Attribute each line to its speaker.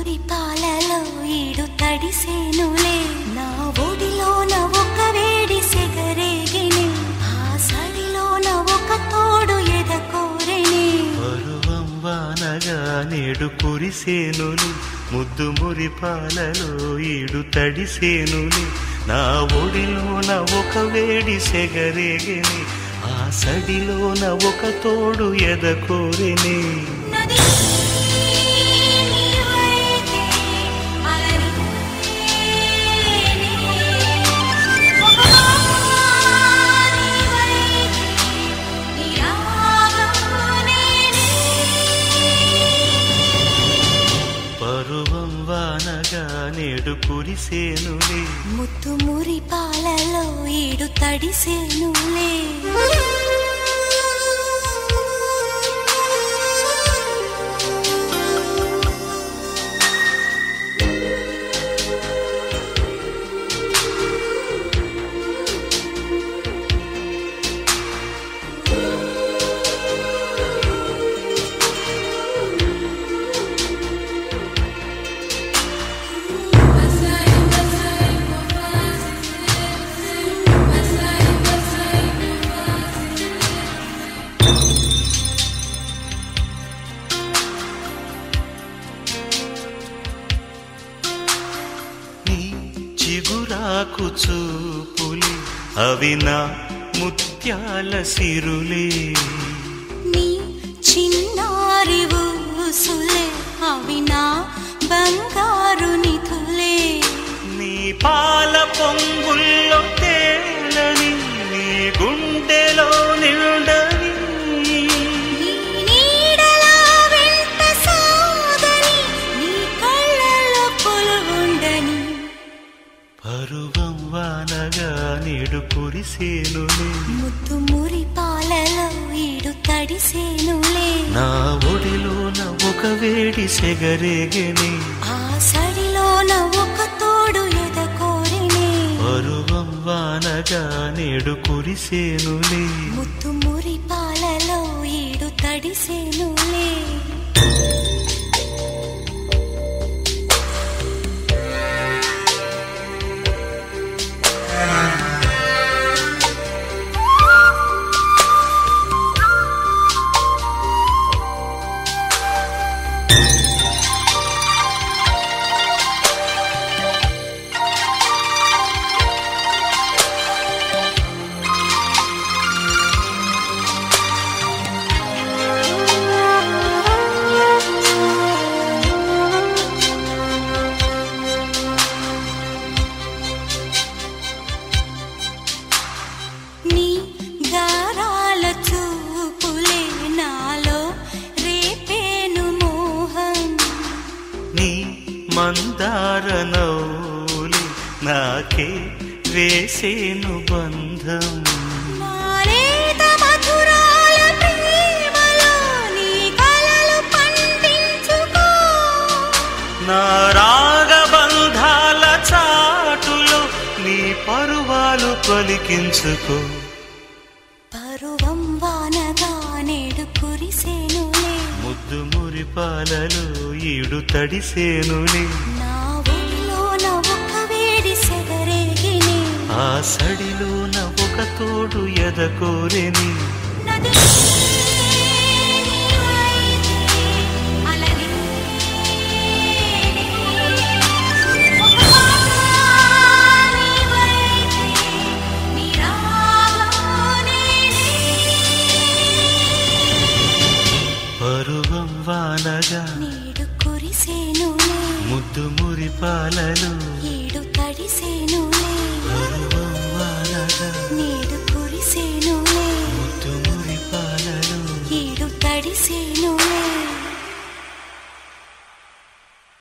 Speaker 1: పాలలో ఈడు తడిసేనులే నా ఒడిలోన ఒక వేడి సెగరేగిని ఆ సడిలోన ఒక తోడు ఎదకోరెని
Speaker 2: పరువం వానగా నేడు కురిసేనులే ముద్దు మురి పాలలో ఈడు తడిసేనులే నా ఒడిలోన ఒక వేడి సెగరేగిని ఆ సడిలోన ఒక తోడు ఎదకోరెని పరువం వానగా నేడు కురిసేనులే
Speaker 1: ముద్దు మురి పాలలో ఈడు తడిసేనులే
Speaker 2: చిగురాకు చూపులే అవి నా ముత్యాల సిరులే
Speaker 1: నీ చిన్నారి ఊసులే అవి నా బంగారు నిధులే
Speaker 2: నీ పాల పొంగుల్లో తేలని నీ గుండెలో నిండని
Speaker 1: నీ నీడలా వెంట సాగని నీ కళ్ళలో కొలువుండని
Speaker 2: పరువం వానగా నేడు కురిసేనులే
Speaker 1: ముద్దు మురి పాలలో ఈడు తడిసేనులే
Speaker 2: నా ఒడిలోన ఒక వేడి సెగరేగిని
Speaker 1: ఆ సడిలోన ఒక తోడు ఎదకోరిని
Speaker 2: పరువం వానగా నేడు కురిసేనులే
Speaker 1: ముద్దు మురి పాలలో ఈడు తడిసేనులే నీ గారాల చూపులే నాలో రేపేను మోహం
Speaker 2: నీ మందార నవ్వులే నాకే వేసేను బంధం
Speaker 1: నాలేత మధురాల ప్రేమలో నీ కలలు పండించుకో
Speaker 2: నా రాగబంధాల చాటులో నీ పరువాలు పలికించుకో
Speaker 1: పరువం వానగా నేడు కురిసేనులే
Speaker 2: ముద్దు మురి పాలలో ఈడు తడిసేనులే
Speaker 1: నా ఒడిలోన ఒక వేడి సెగరేగిని
Speaker 2: ఆ సడిలోన ఒక తోడు ఎదకోరెని
Speaker 1: నది నీవైతే అలలి ఒక మాట నీవైతే నీ రాగం నేనే
Speaker 2: పరువం వానగా
Speaker 1: నేడు కురిసేనులే
Speaker 2: ముద్దు మురి పాలలో
Speaker 1: ఈడు తడిసేనులే
Speaker 2: పరువం వానగా
Speaker 1: నేడు కురిసేనులే
Speaker 2: ముద్దు మురి పాలలో
Speaker 1: ఈడు తడిసేనులే